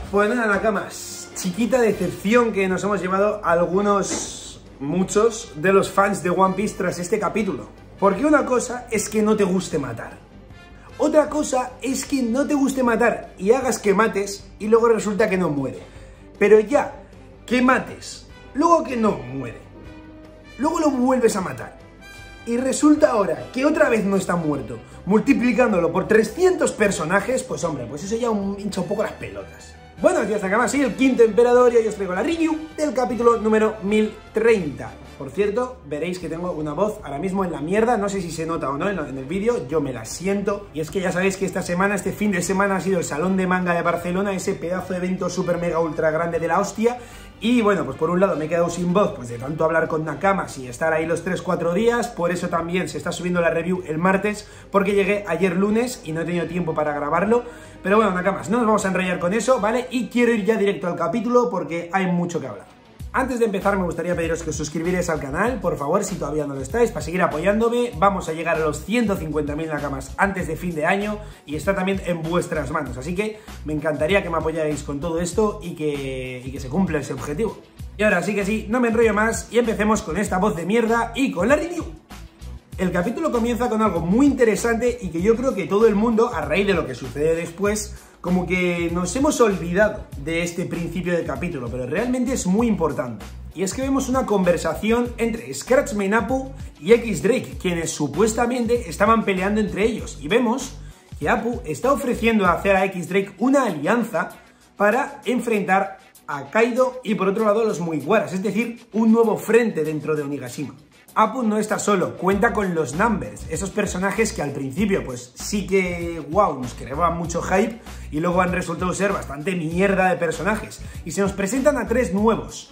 Pues nada, Nakamas, chiquita decepción que nos hemos llevado muchos de los fans de One Piece tras este capítulo. Porque una cosa es que no te guste matar. Otra cosa es que no te guste matar y hagas que mates y luego resulta que no muere. Pero ya, que mates, luego que no muere, luego lo vuelves a matar. Y resulta ahora que otra vez no está muerto, multiplicándolo por 300 personajes, pues hombre, pues eso ya hincha un poco las pelotas. Bueno, ya está, soy el quinto emperador y hoy os traigo la review del capítulo número 1030. Por cierto, veréis que tengo una voz ahora mismo en la mierda, no sé si se nota o no en el vídeo, yo me la siento. Y es que ya sabéis que este fin de semana ha sido el Salón de Manga de Barcelona, ese pedazo de evento super mega ultra grande de la hostia. Y bueno, pues por un lado me he quedado sin voz, pues de tanto hablar con Nakamas y estar ahí los 3-4 días, por eso también se está subiendo la review el martes, porque llegué ayer lunes y no he tenido tiempo para grabarlo. Pero bueno, Nakamas, no nos vamos a enrollar con eso, ¿vale? Y quiero ir ya directo al capítulo porque hay mucho que hablar. Antes de empezar me gustaría pediros que os suscribierais al canal, por favor, si todavía no lo estáis, para seguir apoyándome. Vamos a llegar a los 150.000 Nakamas antes de fin de año y está también en vuestras manos, así que me encantaría que me apoyarais con todo esto y que se cumpla ese objetivo. Y ahora sí que sí, no me enrollo más y empecemos con esta voz de mierda y con la review. El capítulo comienza con algo muy interesante y que yo creo que todo el mundo, a raíz de lo que sucede después, como que nos hemos olvidado de este principio del capítulo, pero realmente es muy importante. Y es que vemos una conversación entre Scratchman Apu y X Drake, quienes supuestamente estaban peleando entre ellos. Y vemos que Apu está ofreciendo hacer a X Drake una alianza para enfrentar a Kaido y por otro lado a los Mugiwaras, es decir, un nuevo frente dentro de Onigashima. Apu no está solo, cuenta con los Numbers, esos personajes que al principio pues sí que, wow, nos creaban mucho hype y luego han resultado ser bastante mierda de personajes. Y se nos presentan a 3 nuevos.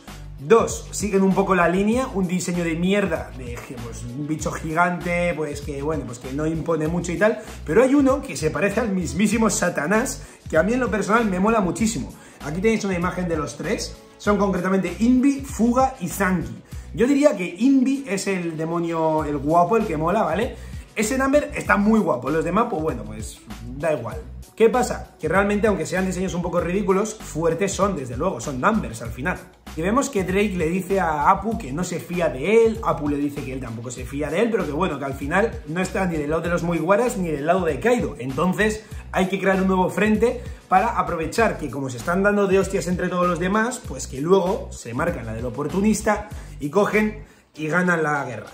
2 siguen un poco la línea, un diseño de mierda, de pues, un bicho gigante, pues que bueno, pues que no impone mucho y tal. Pero hay uno que se parece al mismísimo Satanás, que a mí en lo personal me mola muchísimo. Aquí tenéis una imagen de los 3, son concretamente Invi, Fuga y Zanki. Yo diría que Invi es el demonio, el guapo, el que mola, ¿vale? Ese Number está muy guapo, los demás, pues bueno, pues da igual. ¿Qué pasa? Que realmente, aunque sean diseños un poco ridículos, fuertes son, desde luego, son Numbers al final. Y vemos que Drake le dice a Apu que no se fía de él, Apu le dice que él tampoco se fía de él, pero que bueno, que al final no está ni del lado de los Mugiwaras ni del lado de Kaido. Entonces hay que crear un nuevo frente para aprovechar que como se están dando de hostias entre todos los demás, pues que luego se marcan la del oportunista y cogen y ganan la guerra.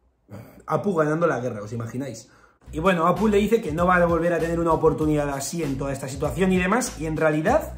Apu ganando la guerra, ¿os imagináis? Y bueno, Apu le dice que no va a volver a tener una oportunidad así en toda esta situación y demás, y en realidad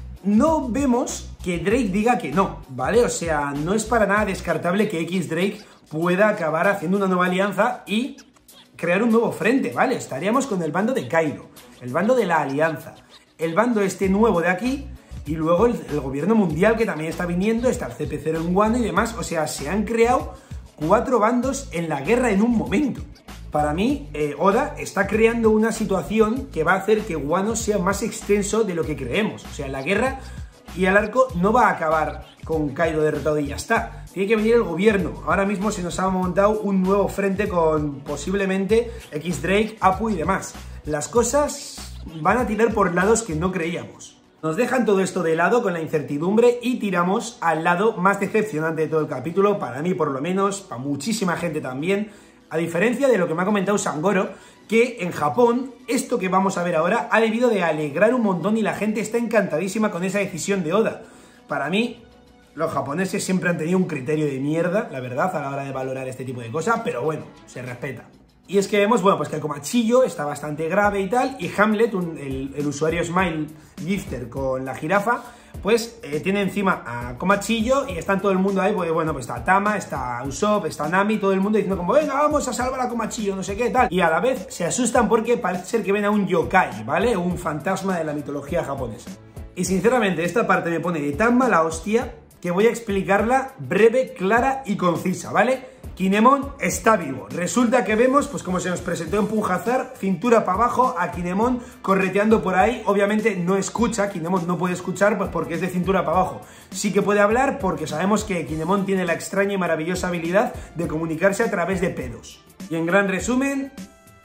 no vemos que Drake diga que no, ¿vale? O sea, no es para nada descartable que X Drake pueda acabar haciendo una nueva alianza y crear un nuevo frente, ¿vale? Estaríamos con el bando de Kaido, el bando de la alianza, el bando este nuevo de aquí y luego el gobierno mundial que también está viniendo, está el CP0 en Wano y demás. O sea, se han creado 4 bandos en la guerra en un momento. Para mí, Oda está creando una situación que va a hacer que Wano sea más extenso de lo que creemos. O sea, la guerra y el arco no va a acabar con Kaido derrotado y ya está. Tiene que venir el gobierno. Ahora mismo se nos ha montado un nuevo frente con posiblemente X Drake, Apu y demás. Las cosas van a tirar por lados que no creíamos. Nos dejan todo esto de lado con la incertidumbre y tiramos al lado más decepcionante de todo el capítulo, para mí por lo menos, para muchísima gente también. A diferencia de lo que me ha comentado Sangoro, que en Japón, esto que vamos a ver ahora ha debido de alegrar un montón y la gente está encantadísima con esa decisión de Oda. Para mí, los japoneses siempre han tenido un criterio de mierda, la verdad, a la hora de valorar este tipo de cosas, pero bueno, se respeta. Y es que vemos, bueno, pues que el Komachillo está bastante grave y tal, y Hamlet, el usuario Smile Gifter con la jirafa, pues tiene encima a Komachillo y está todo el mundo ahí, porque bueno, pues está Tama, está Usopp, está Nami, todo el mundo diciendo como, venga, vamos a salvar a Komachillo, no sé qué, tal. Y a la vez se asustan porque parece ser que ven a un yokai, ¿vale? Un fantasma de la mitología japonesa. Y sinceramente, esta parte me pone de tan mala hostia que voy a explicarla breve, clara y concisa, ¿vale? Kinemon está vivo. Resulta que vemos, pues como se nos presentó en Punjazar, cintura para abajo, a Kinemon correteando por ahí. Obviamente no escucha, Kinemon no puede escuchar pues porque es de cintura para abajo. Sí que puede hablar porque sabemos que Kinemon tiene la extraña y maravillosa habilidad de comunicarse a través de pedos. Y en gran resumen,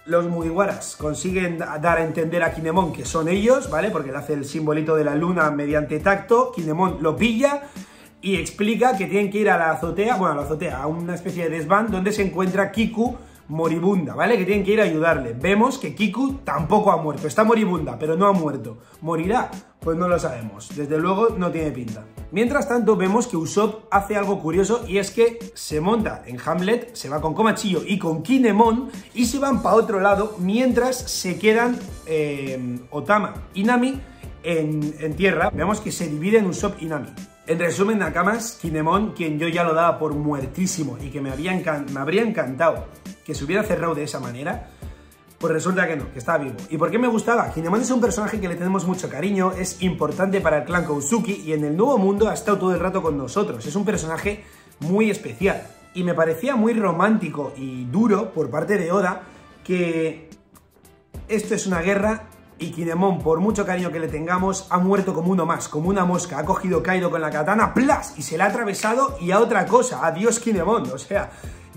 Los Mugiwaras consiguen dar a entender a Kinemon que son ellos, ¿vale? Porque le hace el simbolito de la luna mediante tacto. Kinemon lo pilla y explica que tienen que ir a la azotea, bueno, a la azotea, a una especie de desván donde se encuentra Kiku moribunda, ¿vale? Que tienen que ir a ayudarle. Vemos que Kiku tampoco ha muerto, está moribunda, pero no ha muerto. ¿Morirá? Pues no lo sabemos, desde luego no tiene pinta. Mientras tanto vemos que Usopp hace algo curioso y es que se monta en Hamlet, se va con Komachillo y con Kinemon y se van para otro lado mientras se quedan Otama y Nami en tierra. Vemos que se dividen Usopp y Nami. En resumen, Nakamas, Kinemon, quien yo ya lo daba por muertísimo y que me habría encantado que se hubiera cerrado de esa manera, pues resulta que no, que está vivo. ¿Y por qué me gustaba? Kinemon es un personaje que le tenemos mucho cariño, es importante para el clan Kozuki y en el Nuevo Mundo ha estado todo el rato con nosotros. Es un personaje muy especial y me parecía muy romántico y duro por parte de Oda que esto es una guerra y Kinemon, por mucho cariño que le tengamos, ha muerto como uno más, como una mosca. Ha cogido Kaido con la katana, ¡plas! Y se la ha atravesado y a otra cosa. Adiós Kinemon. O sea,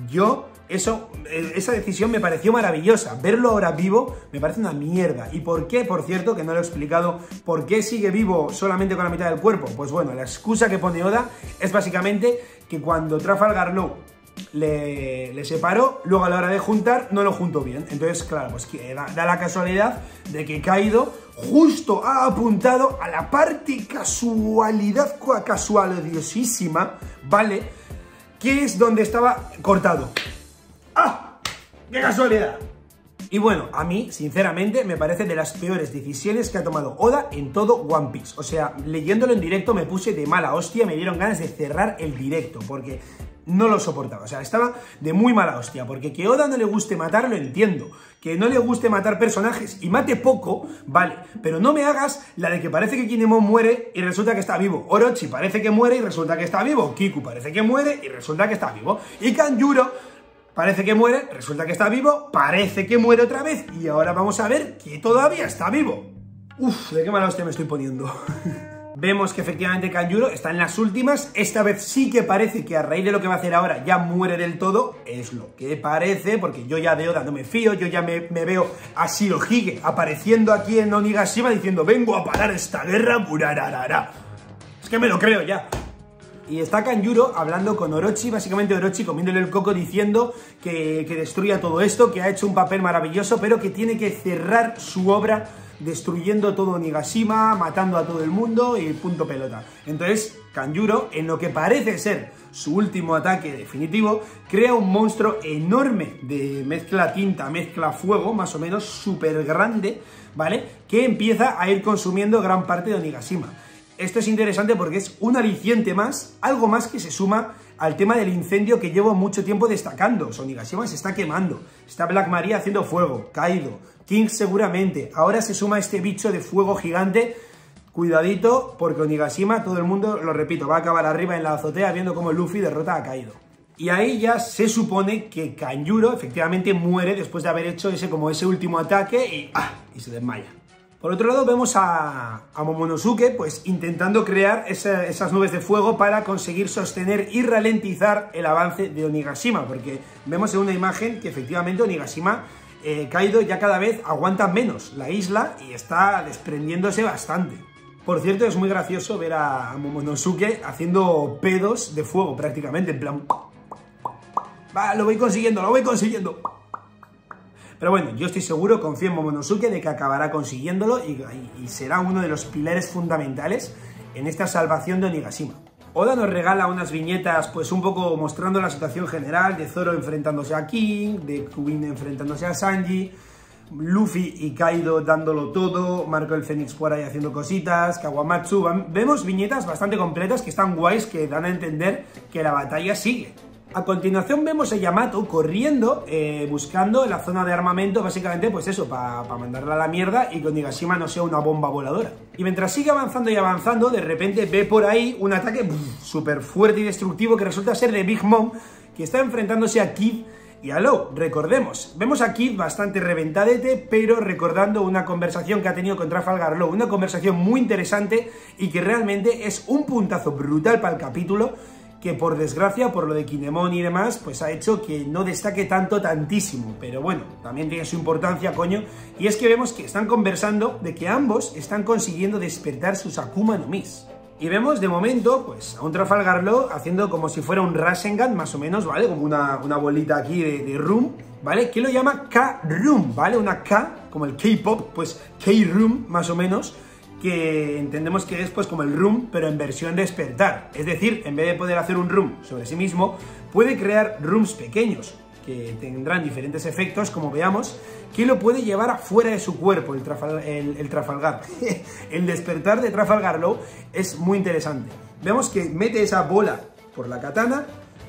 esa decisión me pareció maravillosa. Verlo ahora vivo me parece una mierda. ¿Y por qué? Por cierto, que no lo he explicado, ¿por qué sigue vivo solamente con la mitad del cuerpo? Pues bueno, la excusa que pone Oda es básicamente que cuando Trafalgar Law le separó, luego a la hora de juntar no lo juntó bien. Entonces, claro, pues da la casualidad de que Kaido justo ha apuntado a la parte casualidosísima, ¿vale? Que es donde estaba cortado. ¡Ah! ¡Qué casualidad! Y bueno, a mí, sinceramente, me parece de las peores decisiones que ha tomado Oda en todo One Piece. O sea, leyéndolo en directo me puse de mala hostia, me dieron ganas de cerrar el directo, porque no lo soportaba. O sea, estaba de muy mala hostia, porque que Oda no le guste matar, lo entiendo. Que no le guste matar personajes y mate poco, vale. Pero no me hagas la de que parece que Kinemon muere y resulta que está vivo. Orochi parece que muere y resulta que está vivo. Kiku parece que muere y resulta que está vivo. Y Kanjuro parece que muere, resulta que está vivo, parece que muere otra vez y ahora vamos a ver que todavía está vivo. Uf, de qué mala hostia me estoy poniendo. Vemos que efectivamente Kanjuro está en las últimas. Esta vez sí que parece que a raíz de lo que va a hacer ahora ya muere del todo. Es lo que parece, porque yo ya de Oda no me fío. Yo ya me veo a Shirohige apareciendo aquí en Onigashima diciendo: vengo a parar esta guerra, burararara. Es que me lo creo ya. Y está Kanjuro hablando con Orochi, básicamente Orochi comiéndole el coco diciendo que destruya todo esto, que ha hecho un papel maravilloso, pero que tiene que cerrar su obra destruyendo todo Onigashima, matando a todo el mundo y punto pelota. Entonces, Kanjuro, en lo que parece ser su último ataque definitivo, crea un monstruo enorme de mezcla tinta, mezcla fuego, más o menos súper grande, ¿vale? Que empieza a ir consumiendo gran parte de Onigashima. Esto es interesante porque es un aliciente más, algo más que se suma al tema del incendio que llevo mucho tiempo destacando. Onigashima se está quemando, está Black Maria haciendo fuego, Kaido, King seguramente, ahora se suma este bicho de fuego gigante. Cuidadito, porque Onigashima, todo el mundo, lo repito, va a acabar arriba en la azotea viendo cómo Luffy derrota a Kaido. Y ahí ya se supone que Kanjuro efectivamente muere después de haber hecho ese último ataque y se desmaya. Por otro lado vemos a Momonosuke pues intentando crear esas nubes de fuego para conseguir sostener y ralentizar el avance de Onigashima, porque vemos en una imagen que efectivamente Onigashima, Kaido ya cada vez aguanta menos la isla y está desprendiéndose bastante. Por cierto, es muy gracioso ver a Momonosuke haciendo pedos de fuego prácticamente, en plan... Va, lo voy consiguiendo, lo voy consiguiendo. Pero bueno, yo estoy seguro, confío en Momonosuke de que acabará consiguiéndolo y será uno de los pilares fundamentales en esta salvación de Onigashima. Oda nos regala unas viñetas pues un poco mostrando la situación general de Zoro enfrentándose a King, de Queen enfrentándose a Sanji, Luffy y Kaido dándolo todo, Marco el Fénix por ahí haciendo cositas, Kawamatsu. Vemos viñetas bastante completas que están guays, que dan a entender que la batalla sigue. A continuación vemos a Yamato corriendo, buscando la zona de armamento, básicamente pues eso, para mandarla a la mierda y que Onigashima no sea una bomba voladora. Y mientras sigue avanzando y avanzando, de repente ve por ahí un ataque súper fuerte y destructivo que resulta ser de Big Mom, que está enfrentándose a Kid y a Law. Recordemos, vemos a Kid bastante reventadete, pero recordando una conversación que ha tenido con Trafalgar Law, una conversación muy interesante y que realmente es un puntazo brutal para el capítulo, que por desgracia, por lo de Kinemon y demás, pues ha hecho que no destaque tantísimo, pero bueno, también tiene su importancia, coño, y es que vemos que están conversando de que ambos están consiguiendo despertar sus Akuma no Mis. Y vemos de momento, pues, a un Trafalgar Law haciendo como si fuera un Rasengan, más o menos, ¿vale? Como una bolita aquí de Room, ¿vale? Que lo llama K-Room, ¿vale? Una K, como el K-Pop, pues K-Room, más o menos, que entendemos que es pues como el Room, pero en versión despertar. Es decir, en vez de poder hacer un Room sobre sí mismo, puede crear Rooms pequeños, que tendrán diferentes efectos, como veamos, que lo puede llevar afuera de su cuerpo, el Trafalgar. El despertar de Trafalgar Law es muy interesante. Vemos que mete esa bola por la katana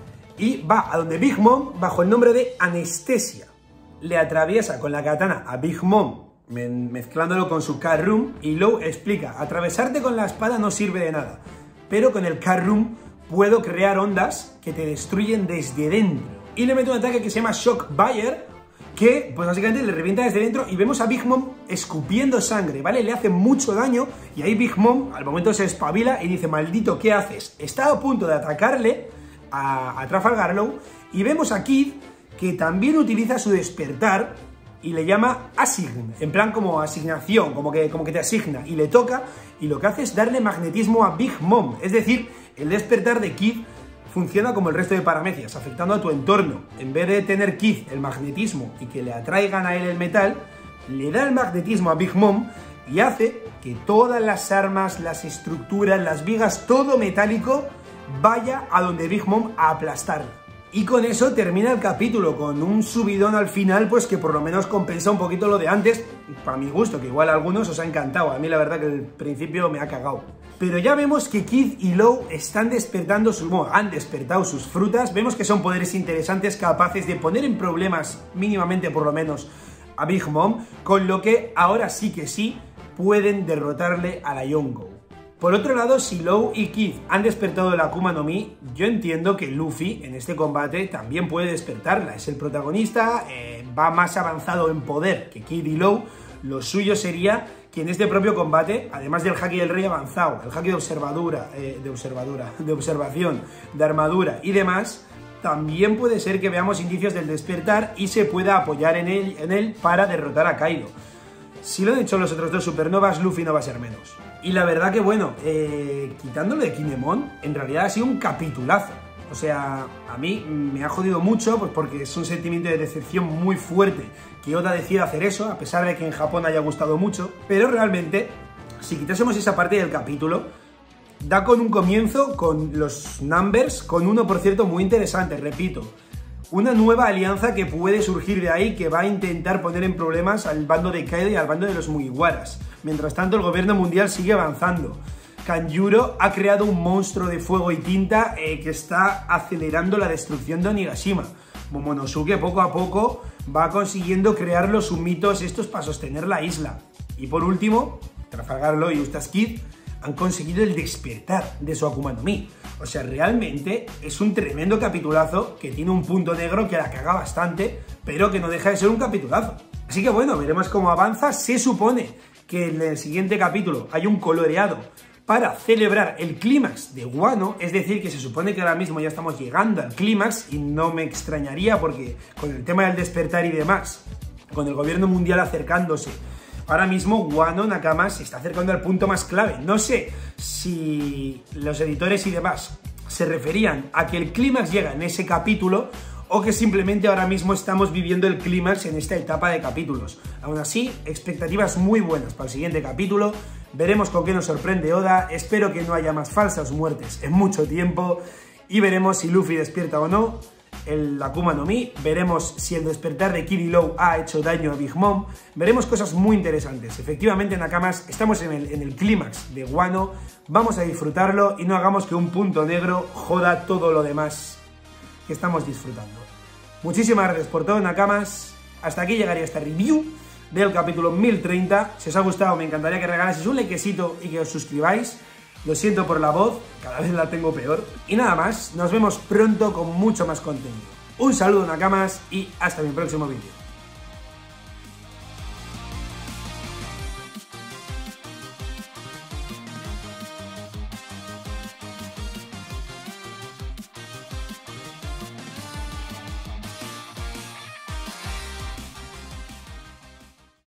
y va a donde Big Mom bajo el nombre de Anestesia. Le atraviesa con la katana a Big Mom, mezclándolo con su K-Room, y Law explica: atravesarte con la espada no sirve de nada, pero con el K-Room puedo crear ondas que te destruyen desde dentro. Y le mete un ataque que se llama Shock Bayer, que pues básicamente le revienta desde dentro, y vemos a Big Mom escupiendo sangre, ¿vale? Le hace mucho daño, y ahí Big Mom al momento se espabila y dice: maldito, ¿qué haces? Está a punto de atacarle a Trafalgar Law, y vemos a Kid que también utiliza su despertar y le llama Assign, en plan como asignación, como que te asigna, y le toca, y lo que hace es darle magnetismo a Big Mom. Es decir, el despertar de Kid funciona como el resto de paramecias, afectando a tu entorno. En vez de tener Kid el magnetismo y que le atraigan a él el metal, le da el magnetismo a Big Mom y hace que todas las armas, las estructuras, las vigas, todo metálico, vaya a donde Big Mom a aplastarla. Y con eso termina el capítulo, con un subidón al final, pues que por lo menos compensa un poquito lo de antes, para mi gusto, que igual a algunos os ha encantado. A mí la verdad que el principio me ha cagado. Pero ya vemos que Kid y Law están despertando han despertado sus frutas. Vemos que son poderes interesantes, capaces de poner en problemas, mínimamente por lo menos, a Big Mom, con lo que ahora sí que sí pueden derrotarle a la Yonko. Por otro lado, si Law y Kid han despertado la Akuma no Mi, yo entiendo que Luffy en este combate también puede despertarla. Es el protagonista, va más avanzado en poder que Kid y Law. Lo suyo sería que en este propio combate, además del haki del rey avanzado, el haki de observación, de armadura y demás, también puede ser que veamos indicios del despertar y se pueda apoyar en él para derrotar a Kaido. Si lo han hecho los otros dos supernovas, Luffy no va a ser menos. Y la verdad que bueno, quitándolo de Kinemon, en realidad ha sido un capitulazo. O sea, a mí me ha jodido mucho, pues porque es un sentimiento de decepción muy fuerte que Oda decida hacer eso, a pesar de que en Japón haya gustado mucho. Pero realmente, si quitásemos esa parte del capítulo, da con un comienzo con los numbers, con uno, por cierto, muy interesante, repito. Una nueva alianza que puede surgir de ahí, que va a intentar poner en problemas al bando de Kaido y al bando de los Mugiwaras. Mientras tanto, el gobierno mundial sigue avanzando. Kanjuro ha creado un monstruo de fuego y tinta que está acelerando la destrucción de Onigashima. Momonosuke poco a poco va consiguiendo crear los sumitos estos para sostener la isla. Y por último, Trafalgar Law y Eustass Kid han conseguido el despertar de su Akuma no Mi. O sea, realmente es un tremendo capitulazo que tiene un punto negro que la caga bastante, pero que no deja de ser un capitulazo. Así que bueno, veremos cómo avanza. Se supone que en el siguiente capítulo hay un coloreado para celebrar el clímax de Wano, es decir, que se supone que ahora mismo ya estamos llegando al clímax, y no me extrañaría porque con el tema del despertar y demás, con el gobierno mundial acercándose, ahora mismo Wano Nakama se está acercando al punto más clave. No sé si los editores y demás se referían a que el clímax llega en ese capítulo o que simplemente ahora mismo estamos viviendo el clímax en esta etapa de capítulos. Aún así, expectativas muy buenas para el siguiente capítulo. Veremos con qué nos sorprende Oda. Espero que no haya más falsas muertes en mucho tiempo y veremos si Luffy despierta o no el Akuma no Mi, veremos si el despertar de Kid y Law ha hecho daño a Big Mom, veremos cosas muy interesantes. Efectivamente, Nakamas, estamos en el clímax de Wano, vamos a disfrutarlo y no hagamos que un punto negro joda todo lo demás que estamos disfrutando. Muchísimas gracias por todo, Nakamas. Hasta aquí llegaría esta review del capítulo 1030. Si os ha gustado, me encantaría que regalaseis un likecito y que os suscribáis. Lo siento por la voz, cada vez la tengo peor. Y nada más, nos vemos pronto con mucho más contenido. Un saludo, Nakamas, y hasta mi próximo vídeo.